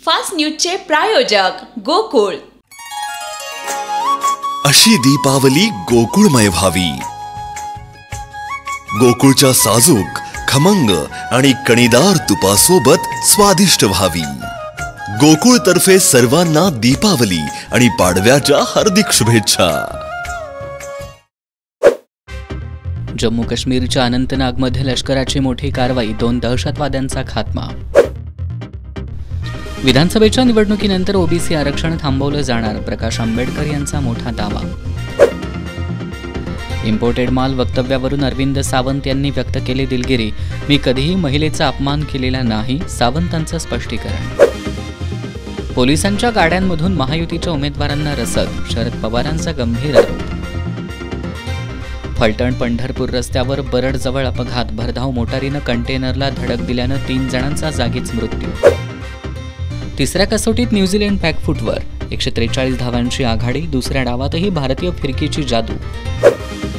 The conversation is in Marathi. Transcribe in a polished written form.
फास्ट न्यूजचे प्रायोजक गोकुळ। अशी दीपावली गोकुळमय व्हावी। गोकुळच्या साजूक, खमंग आणि कणीदार तुपासोबत स्वादिष्ट व्हावी। गोकुळ तर्फे सर्वांना दीपावली आणि पाडव्याच्या हार्दिक शुभेच्छा। जम्मू काश्मीरच्या अनंतनागमध्ये लष्कराची मोठी कारवाई, 2 दहशतवाद्यांचा खात्मा। विधानसभेच्या निवडणुकीनंतर ओबीसी आरक्षण थांबवलं जाणार, प्रकाश आंबेडकर यांचा मोठा दावा। इम्पोर्टेड माल वक्तव्यावरून अरविंद सावंत यांनी व्यक्त केली दिलगिरी, मी कधीही महिलेचा अपमान केलेला नाही, सावंतांचं स्पष्टीकरण। पोलिसांच्या गाड्यांमधून महायुतीच्या उमेदवारांना रसद, शरद पवारांचा गंभीर आरोप। फलटण पंढरपूर रस्त्यावर बरडजवळ अपघात, भरधाव मोटारीनं कंटेनरला धडक दिल्यानं 3 जणांचा जागीच मृत्यू। तिसऱ्या कसोटीत न्यूझीलंड बॅकफुटवर, 143 धावांची आघाडी, दुसऱ्या डावातही भारतीय फिरकीची जादू।